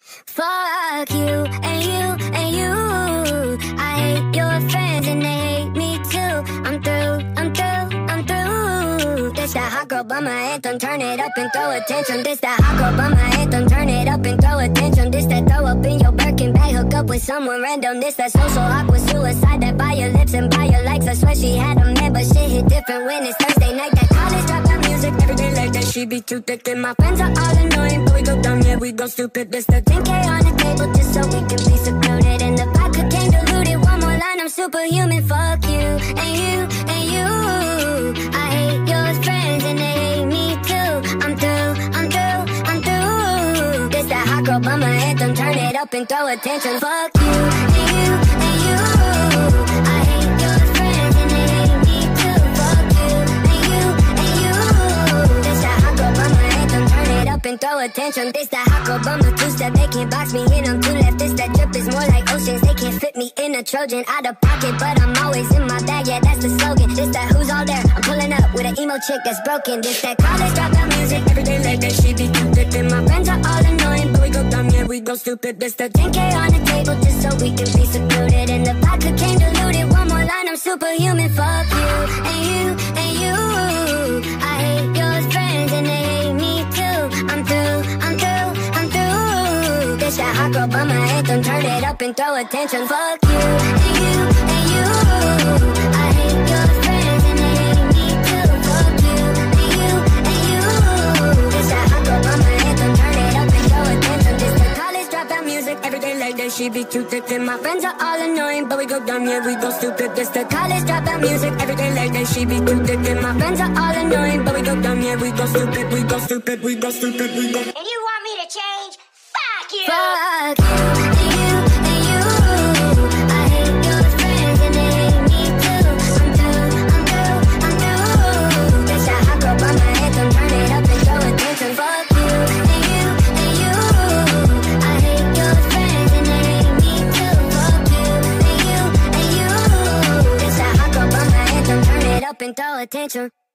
Fuck you and you and you. I hate your friends and they hate me too. I'm through. This that hot girl by my anthem, turn it up and throw attention. This that hot girl by my anthem, turn it up and throw attention. This that throw up in your Birkin bag, hook up with someone random. This that social awkward suicide that by your lips and by your likes. I swear she had a man, but shit hit different when it's Thursday night. That college dropout music every day like that. She be too thick and my friends are all annoying, but we go dumb, yeah, we go stupid. This the 10K on the table just so we can be secluded. And the vodka came diluted. One more line, I'm superhuman. Fuck you and you and you. I hate your friends and they hate me too. I'm through. This that hot girl by my anthem, turn it up and throw attention. Fuck you and you and you. I hate your friends and they hate me too. Fuck you and you and you. This that hot girl by my anthem, turn it up and throw attention. This that hot girl by my two-step, they can't box me in, I'm too left. This that drip is more like oceans, they can't fit me in a Trojan. Out of pocket, but I'm always in my bag, yeah, that's the slogan. This that who's all there, I'm pulling up with an emo chick that's broken. This that college dropout music, every day like that. She be too thick and my friends are all annoying, but we go dumb, yeah, we go stupid. This the 10K on the table just so we can be secluded. And the vodka came diluted. One more line, I'm superhuman. Fuck you and you and you. I hate your friends and they hate me too. I'm through. This that hot girl by my anthem, turn it up and throw attention. Fuck you and you and you. I hate your friends and they hate me too. Fuck you and you and you. This that hot girl by my anthem, turn it up and throw attention. This the college dropout music every day like that. She be too thick and my friends are all annoying, but we go dumb, yeah, we go stupid. This the college dropout music every day like that. She be too thick and my friends are all annoying, but we go dumb, yeah, we go stupid. We go stupid. We go stupid. We go. And you want me to change? Fuck you! Fuck you and you and you. I hate your friends and they hate me too. I'm through. This that hot girl by my anthem, turn it up and throw attention. Fuck you and you and you. I hate your friends and they hate me too. Fuck you and you and you. This that hot girl by my anthem, turn it up and throw attention.